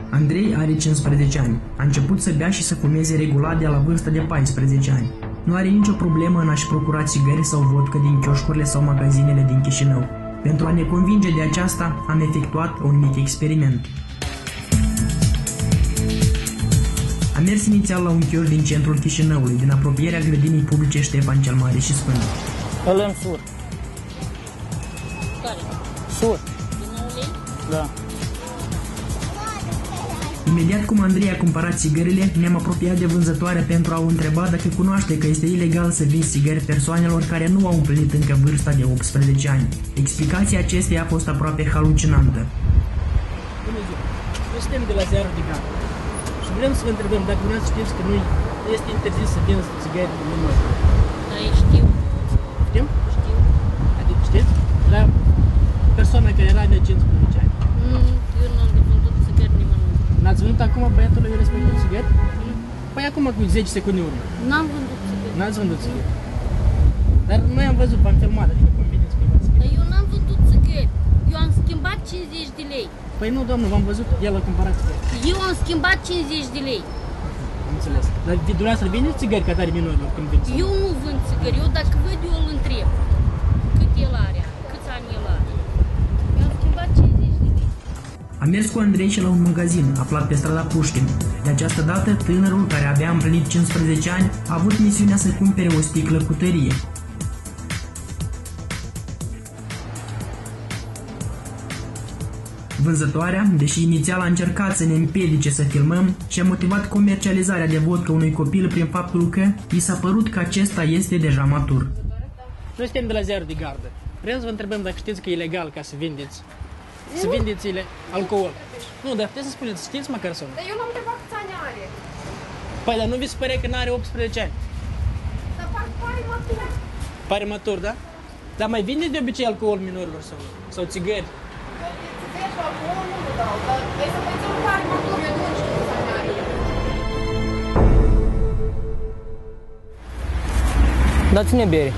Andrei are 15 ani. A început să bea și să fumeze regulat de la vârsta de 14 ani. Nu are nicio problemă în a-și procura țigări sau vodcă din chioșcurile sau magazinele din Chișinău. Pentru a ne convinge de aceasta, am efectuat un mic experiment. Am mers inițial la un chioșc din centrul Chișinăului, din apropierea grădinii publice Ștefan cel Mare și Sfânt. Îl în sur. Care? Sur. Din 9 lei? Da. Imediat cum Andrei a cumpărat țigările, ne-am apropiat de vânzătoare pentru a o întreba dacă cunoaște că este ilegal să vinzi țigări persoanelor care nu au împlinit încă vârsta de 18 ani. Explicația acesteia a fost aproape halucinantă. Bună ziua! Noi suntem de la Ziarul de Gardă și vrem să vă întrebăm dacă nu știți că nu este interzis să vinzi țigări de minori. Da, știu. Știm? Știu. Adică știți? La persoana care era de 15 ani. Eu nu am de vândut țigări nimănui. N-ați vândut acum băiatului respectiv țigări? Păi acum cu 10 secunde în urmă. N-am vândut țigări. N-ați vândut țigări. Dar noi am văzut, v-am filmat, adică conveniți cuiva Dar țigări. eu n-am vândut țigări. Eu am schimbat 50 de lei. Păi nu, doamnă, v-am văzut, el a cumpărat țigări. Eu am schimbat 50 de lei. Am înțeles. Dar dumneavoastră vindeți țigări ca tare minorilor când vin? Eu nu vând țigări. Eu dacă văd, eu îl întreb. Cât el are? Câți ani el are? Eu am schimbat 50 de lei. Am mers cu Andrei și la un magazin, aflat pe strada Pușkin. De această dată, tânărul, care abia a împlinit 15 ani, a avut misiunea să cumpere o sticlă cu tărie. Vânzătoarea, deși inițial a încercat să ne împiedice să filmăm, și-a motivat comercializarea de vodcă unui copil prin faptul că i s-a părut că acesta este deja matur. Noi suntem de la Ziarul de Gardă. Vrem să vă întrebăm dacă știți că e ilegal ca să vindeți alcool. Nu, dar puteți să spuneți, știți măcar sau nu? Dar eu l-am întrebat câți ani are. Păi, dar nu vi se pare că n-are 18 ani? Dar pare matur. Pare matur, da? Dar mai vindeți de obicei alcool minorilor sau nu? Sau țigări? Țigări și alcool nu mă dau, dar vrei să vezi un pare matur, eu nu știu câți ani are. Dați-ne bere.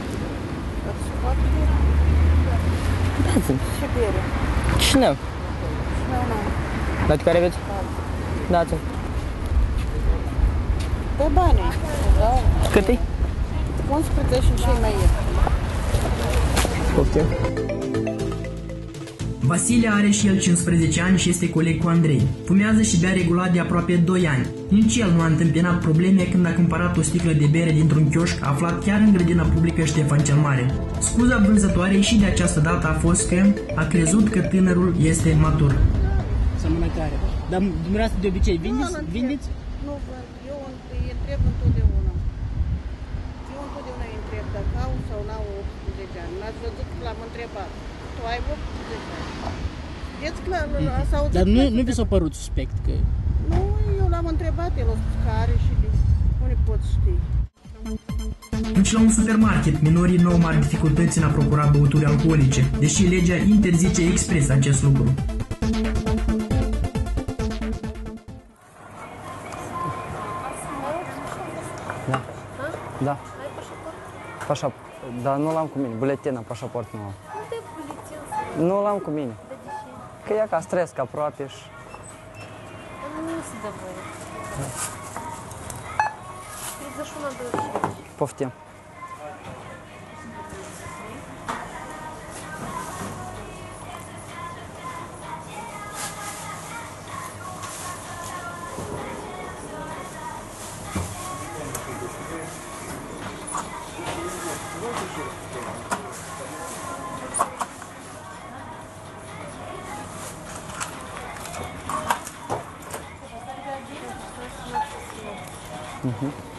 Dați-mi. Ce bere? Chișinău. Nu. Dați care aveți? Dați-mi. Pe bani. Da. Cât-i? 11 și cei mai ieftin. Poftim. Vasile are și el 15 ani și este coleg cu Andrei. Fumează și bea regulat de aproape 2 ani. Nici el nu a întâmpinat probleme când a cumpărat o sticlă de bere dintr-un chioșc aflat chiar în grădina publică Ștefan cel Mare. Scuza vânzătoarei și de această dată a fost că a crezut că tânărul este matur. Sămânătoare. Dar dumneavoastră de obicei vindeți? Nu vând, eu îi întreb întotdeauna. Eu întotdeauna îi întreb dacă au sau n-au 18 ani. N-ați văzut că l-am întrebat. Tu ai 18 ani. Vedeți că s-a auzit. Dar nu vi s-a părut suspect că... Nu, eu l-am întrebat, el a spus că are și nu ne pot ști. Nici la un supermarket, minorii nu au mari dificultăți în a procura băuturi alcoolice, deși legea interzice expres acest lucru. Da. Da. Pașaport. Dar nu l-am cu mine. Buletinul, pașaport nu am. Unde e buletin? Nu l-am cu mine. De ce? Că e ca stres, ca aproape și... Nu se dă voie. 31-25. Poftim. Mhm.